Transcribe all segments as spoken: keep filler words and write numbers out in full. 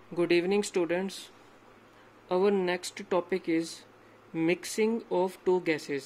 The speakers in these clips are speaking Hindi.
Good evening, students. Our next topic is mixing of two gases.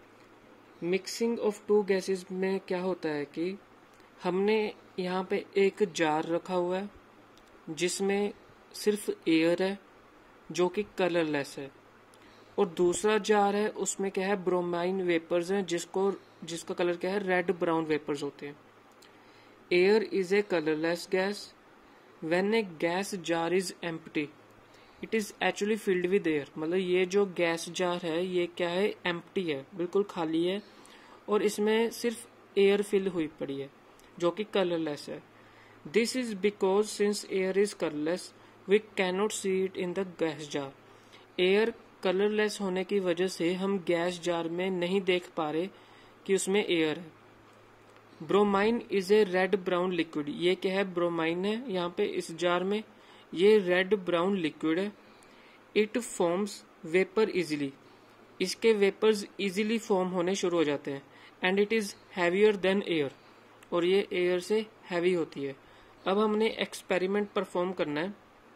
Mixing of two gases में क्या होता है कि हमने यहाँ पे एक जार रखा हुआ है जिसमें सिर्फ एयर है जो कि कलरलेस है, और दूसरा जार है उसमें क्या है, ब्रोमाइन वेपर्स हैं जिसको जिसका कलर क्या है, रेड ब्राउन वेपर्स होते हैं. Air is a colourless gas. When a gas jar is empty, it is actually filled with air. मतलब ये जो गैस जार है ये क्या है, empty है, बिल्कुल खाली है, और इसमें सिर्फ एयर फिल हुई पड़ी है जो कि कलरलेस है. This is because since air is colorless, we cannot see it in the gas jar. Air colourless होने की वजह से हम गैस जार में नहीं देख पा रहे कि उसमें एयर है. Bromine is a red brown liquid. ये क्या है, ब्रोमाइन है यहाँ पे इस जार में. ये रेड ब्राउन लिक्विड है. It forms vapour easily. इसके वेपर्स इजीली फॉर्म होने शुरू हो जाते हैं. And it is heavier than air. और ये एयर से हैवी होती है. अब हमने एक्सपेरिमेंट परफॉर्म करना है.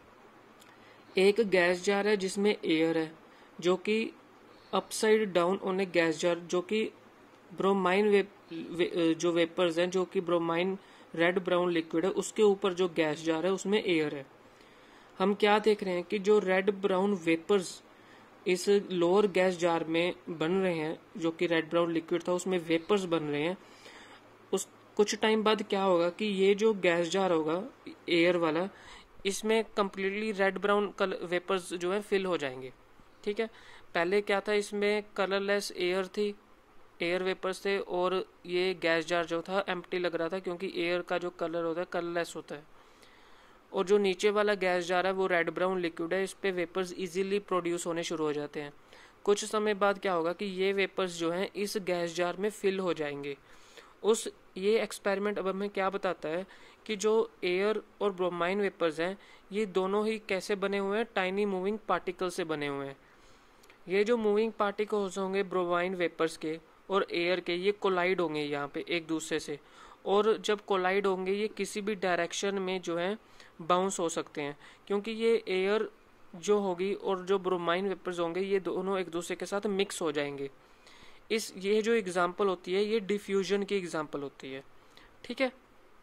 एक गैस जार है जिसमें एयर है जो कि upside down on a gas jar जो कि ब्रोमाइन वे, वे, जो वेपर्स हैं जो कि ब्रोमाइन रेड ब्राउन लिक्विड है उसके ऊपर जो गैस जार है उसमें एयर है. हम क्या देख रहे हैं कि जो रेड ब्राउन वेपर्स इस लोअर गैस जार में बन रहे हैं जो कि रेड ब्राउन लिक्विड था उसमें वेपर्स बन रहे हैं. उस कुछ टाइम बाद क्या होगा कि ये जो गैस जार होगा एयर वाला, इसमें कम्प्लीटली रेड ब्राउन वेपर्स जो है फिल हो जाएंगे. ठीक है, पहले क्या था, इसमें कलरलेस एयर थी, एयर वेपर्स थे, और ये गैस जार जो था एम्प्टी लग रहा था क्योंकि एयर का जो कलर होता है कलरलेस होता है. और जो नीचे वाला गैस जार है वो रेड ब्राउन लिक्विड है, इस पे वेपर्स इजीली प्रोड्यूस होने शुरू हो जाते हैं. कुछ समय बाद क्या होगा कि ये वेपर्स जो हैं इस गैस जार में फिल हो जाएंगे. उस ये एक्सपेरिमेंट अब हमें क्या बताता है कि जो एयर और ब्रोमाइन वेपर्स हैं ये दोनों ही कैसे बने हुए हैं, टाइनी मूविंग पार्टिकल से बने हुए हैं. ये जो मूविंग पार्टिकल्स होंगे ब्रोमाइन वेपर्स के और एयर के, ये कोलाइड होंगे यहाँ पे एक दूसरे से, और जब कोलाइड होंगे ये किसी भी डायरेक्शन में जो है बाउंस हो सकते हैं क्योंकि ये एयर जो होगी और जो ब्रोमाइन वेपर्स होंगे ये दोनों एक दूसरे के साथ मिक्स हो जाएंगे. इस ये जो एग्जांपल होती है ये डिफ्यूजन की एग्जांपल होती है. ठीक है,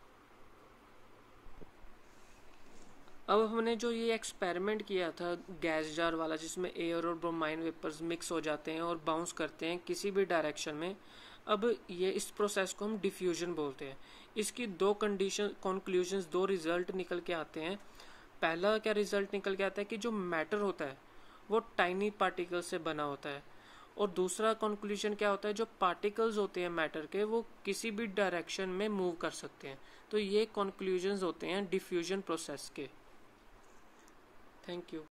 अब हमने जो ये एक्सपेरिमेंट किया था गैस जार वाला जिसमें एयर और ब्रोमाइन वेपर्स मिक्स हो जाते हैं और बाउंस करते हैं किसी भी डायरेक्शन में, अब ये इस प्रोसेस को हम डिफ्यूजन बोलते हैं. इसकी दो कंडीशन कंक्लूजन्स, दो रिजल्ट निकल के आते हैं. पहला क्या रिजल्ट निकल के आता है कि जो मैटर होता है वो टाइनी पार्टिकल से बना होता है, और दूसरा कंक्लूजन क्या होता है, जो पार्टिकल्स होते हैं मैटर के वो किसी भी डायरेक्शन में मूव कर सकते हैं. तो ये कंक्लूजन्स होते हैं डिफ्यूजन प्रोसेस के. Thank you.